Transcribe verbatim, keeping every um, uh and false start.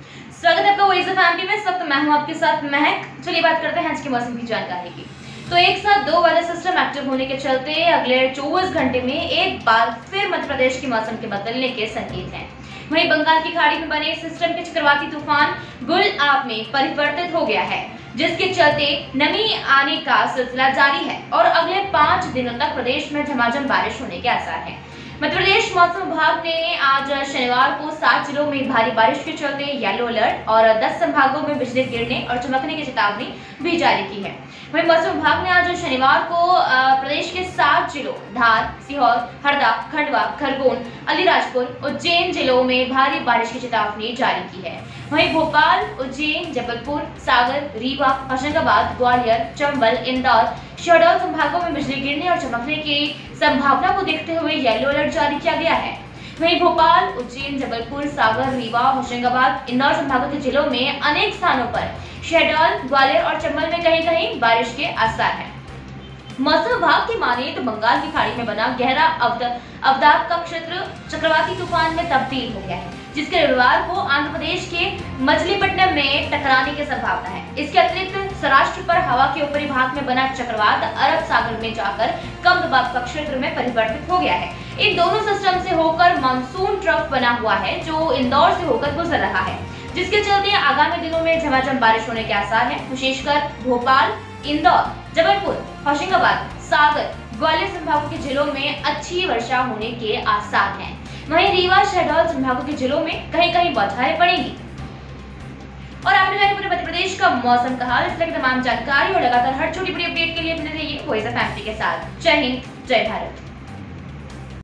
स्वागत है आपका ओएसएफ फैमिली में। इस वक्त मैं हूं आपके साथ महक। चलिए बात करते हैं आज के मौसम की जानकारी की। तो एक साथ दो वाले सिस्टम एक्टिव होने के चलते अगले चौबीस घंटे में एक बार फिर मध्य प्रदेश के मौसम के बदलने के संकेत हैं। वहीं बंगाल की खाड़ी में बने सिस्टम के चक्रवाती तूफान गुल-आप में परिवर्तित हो गया है, जिसके चलते नमी आने का सिलसिला जारी है और अगले पाँच दिनों तक प्रदेश में झमाझम बारिश होने के आसार हैं। मध्य प्रदेश मौसम विभाग ने आज शनिवार को सात जिलों में भारी बारिश के चलते येलो अलर्ट और दस संभागों में बिजली गिरने और चमकने की चेतावनी भी जारी की है। वहीं मौसम विभाग ने आज शनिवार को प्रदेश के सात जिलों धार, सीहोर, हरदा, खंडवा, खरगोन, अलीराजपुर, उज्जैन जिलों में भारी बारिश की चेतावनी जारी की है। वहीं भोपाल, उज्जैन, जबलपुर, सागर, रीवा, होशंगाबाद, ग्वालियर, चंबल, इंदौर, शहडोल संभागों में बिजली गिरने और चमकने की संभावना को देखते हुए येलो अलर्ट जारी किया गया है। वहीं भोपाल, उज्जैन, जबलपुर, सागर, रीवा, होशंगाबाद, इंदौर संभागों के जिलों में अनेक स्थानों पर शहडोल, ग्वालियर और चंबल में कहीं कहीं बारिश के आसार हैं। मौसम विभाग की माने तो बंगाल की खाड़ी में बना गहरा अवदाब का क्षेत्र चक्रवाती तूफान में तब्दील हो गया है, जिसके रविवार को आंध्र प्रदेश के मछलीपट्टनम में टकराने की संभावना है। इसके अतिरिक्त सौराष्ट्र पर हवा के ऊपरी भाग में बना चक्रवात अरब सागर में जाकर कम दबाव का क्षेत्र में परिवर्तित हो गया है। इन दोनों सिस्टम से होकर मानसून ट्रफ बना हुआ है, जो इंदौर से होकर गुजर रहा है, जिसके चलते आगामी दिनों में झमाझम बारिश होने के आसार हैं। विशेषकर भोपाल, इंदौर, जबलपुर, होशंगाबाद, सागर, ग्वालियर संभागों के जिलों में अच्छी वर्षा होने के आसार हैं। वहीं रीवा, शहडोल संभागों के जिलों में कहीं कहीं बौछारें पड़ेंगी। और आपने जाने पूरे मध्य प्रदेश का मौसम का हाल, इस तरह की तमाम जानकारी और लगातार हर छोटी बड़ी अपडेट के लिए बने रहिए ओएसएफ फैमिली के साथ। जय हिंद, जय भारत।